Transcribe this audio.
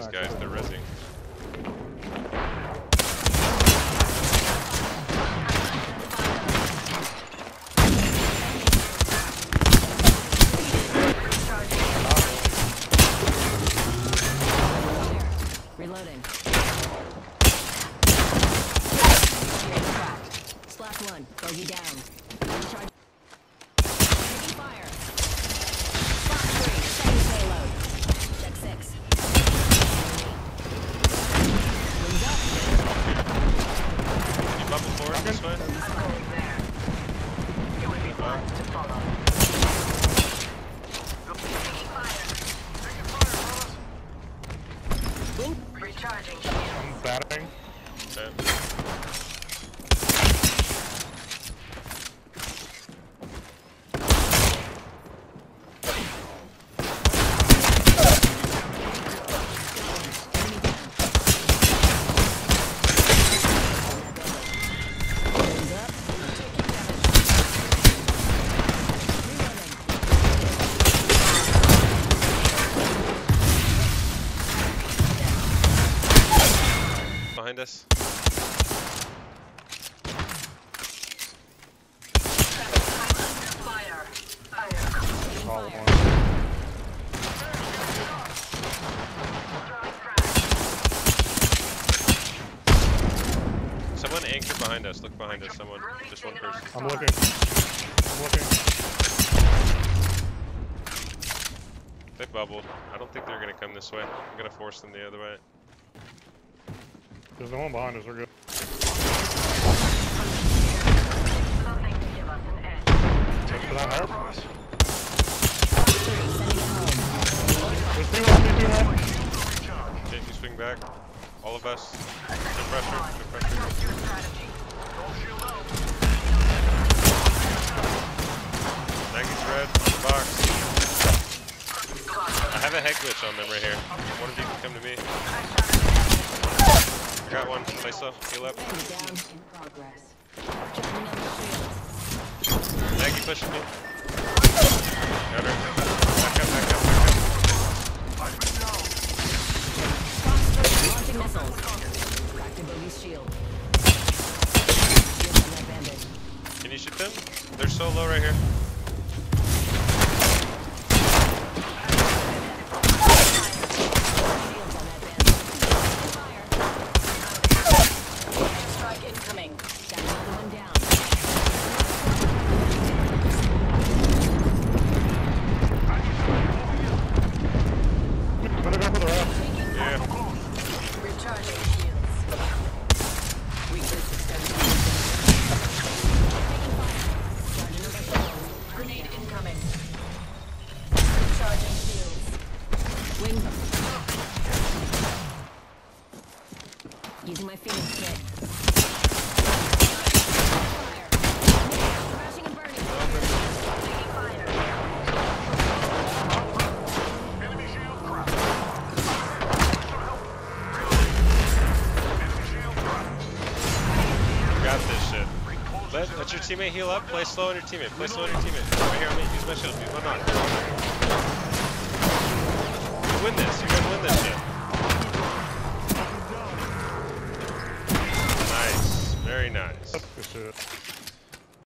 these guys, they're rezzing. Reloading. Slash one, bogey down. Recharge. Taking fire. Spot three, second payload. Check six. Wings up. Can you bubble forward this way? Recharging. I'm batting. Okay. Behind us. Fire. All at once. Someone anchor behind us. Look behind us. Someone. Just one person. I'm looking. I'm looking. They bubbled. I don't think they're gonna come this way. I'm gonna force them the other way. There's no one behind us. We're good. Something to give us an edge. Did that hurt? Sending it home. There's two on me, two on. Okay, you swing back. All of us. No pressure. No pressure. Your strategy. Maggie's red. On the box. I have a head glitch on them right here. One of you can come to me. I got one. Nice though. Heal up. Down in progress. Checking out the shields. Maggie pushing me. Got her. Back up, back up, back Launching missiles. Cracked a bogey's shield. Shield on that bandit. up. Can you shoot them? They're so low right here. Shields on that bandit. Fire. Strike incoming. Got another one down. Better go for the rest. Yeah. Recharging shields. Weakness extended. Taking fire. Charging over kill. Grenade incoming. Recharging shields. Wing. Using my Phoenix kit. Fire. Crashing and burning. Taking fire. Enemy shield cracked. Got this shit. Let your teammate heal up. Play slow on your teammate. Play slow on your teammate. Right here on me. Use my shield. Use my knock. You win this. You're gonna win this shit. Nice. Very nice. Good shit.